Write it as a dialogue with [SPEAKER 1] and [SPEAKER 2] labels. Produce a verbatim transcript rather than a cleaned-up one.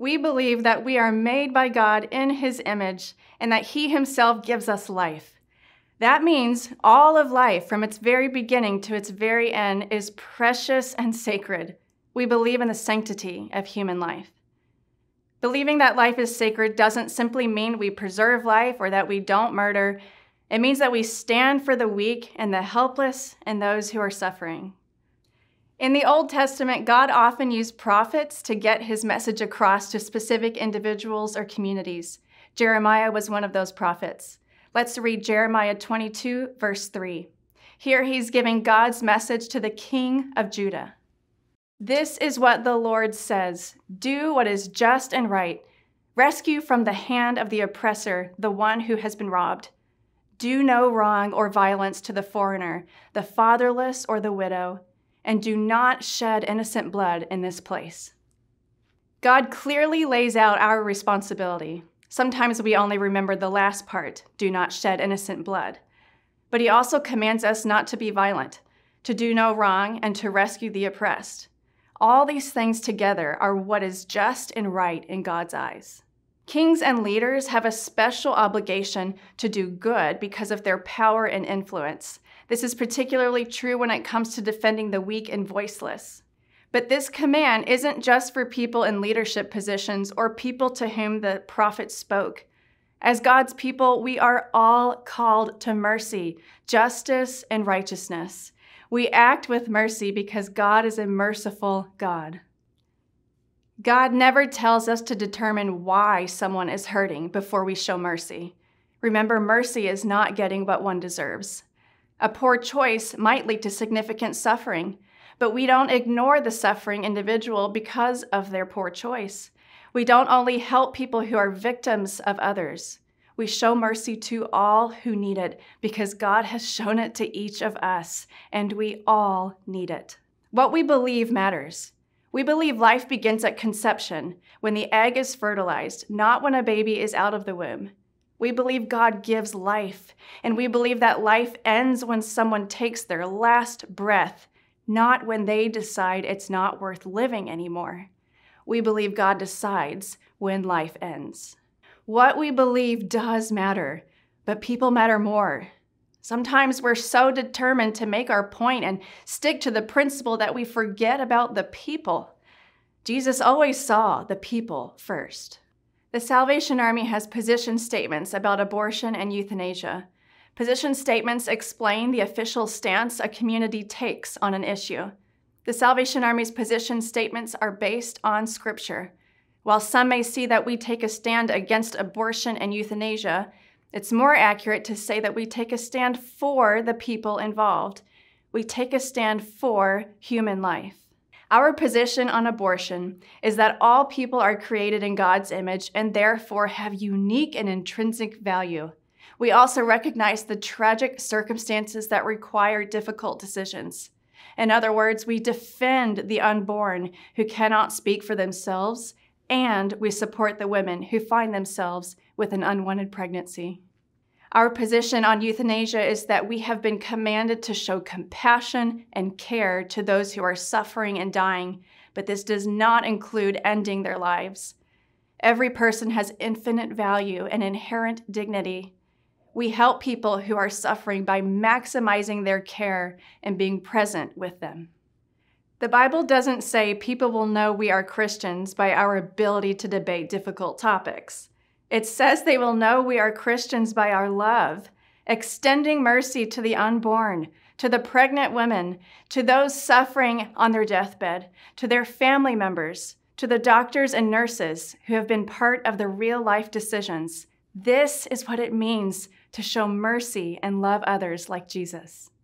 [SPEAKER 1] We believe that we are made by God in his image and that he himself gives us life. That means all of life, from its very beginning to its very end, is precious and sacred. We believe in the sanctity of human life. Believing that life is sacred doesn't simply mean we preserve life or that we don't murder. It means that we stand for the weak and the helpless and those who are suffering. In the Old Testament, God often used prophets to get his message across to specific individuals or communities. Jeremiah was one of those prophets. Let's read Jeremiah twenty-two, verse three. Here he's giving God's message to the king of Judah. This is what the Lord says: do what is just and right. Rescue from the hand of the oppressor the one who has been robbed. Do no wrong or violence to the foreigner, the fatherless or the widow, and do not shed innocent blood in this place. God clearly lays out our responsibility. Sometimes we only remember the last part, do not shed innocent blood. But he also commands us not to be violent, to do no wrong, and to rescue the oppressed. All these things together are what is just and right in God's eyes. Kings and leaders have a special obligation to do good because of their power and influence. This is particularly true when it comes to defending the weak and voiceless. But this command isn't just for people in leadership positions or people to whom the prophet spoke. As God's people, we are all called to mercy, justice, and righteousness. We act with mercy because God is a merciful God. God never tells us to determine why someone is hurting before we show mercy. Remember, mercy is not getting what one deserves. A poor choice might lead to significant suffering, but we don't ignore the suffering individual because of their poor choice. We don't only help people who are victims of others. We show mercy to all who need it because God has shown it to each of us, and we all need it. What we believe matters. We believe life begins at conception, when the egg is fertilized, not when a baby is out of the womb. We believe God gives life, and we believe that life ends when someone takes their last breath, not when they decide it's not worth living anymore. We believe God decides when life ends. What we believe does matter, but people matter more. Sometimes we're so determined to make our point and stick to the principle that we forget about the people. Jesus always saw the people first. The Salvation Army has position statements about abortion and euthanasia. Position statements explain the official stance a community takes on an issue. The Salvation Army's position statements are based on Scripture. While some may see that we take a stand against abortion and euthanasia, it's more accurate to say that we take a stand for the people involved. We take a stand for human life. Our position on abortion is that all people are created in God's image and therefore have unique and intrinsic value. We also recognize the tragic circumstances that require difficult decisions. In other words, we defend the unborn who cannot speak for themselves, and we support the women who find themselves with an unwanted pregnancy. Our position on euthanasia is that we have been commanded to show compassion and care to those who are suffering and dying, but this does not include ending their lives. Every person has infinite value and inherent dignity. We help people who are suffering by maximizing their care and being present with them. The Bible doesn't say people will know we are Christians by our ability to debate difficult topics. It says they will know we are Christians by our love, extending mercy to the unborn, to the pregnant women, to those suffering on their deathbed, to their family members, to the doctors and nurses who have been part of the real-life decisions. This is what it means to show mercy and love others like Jesus.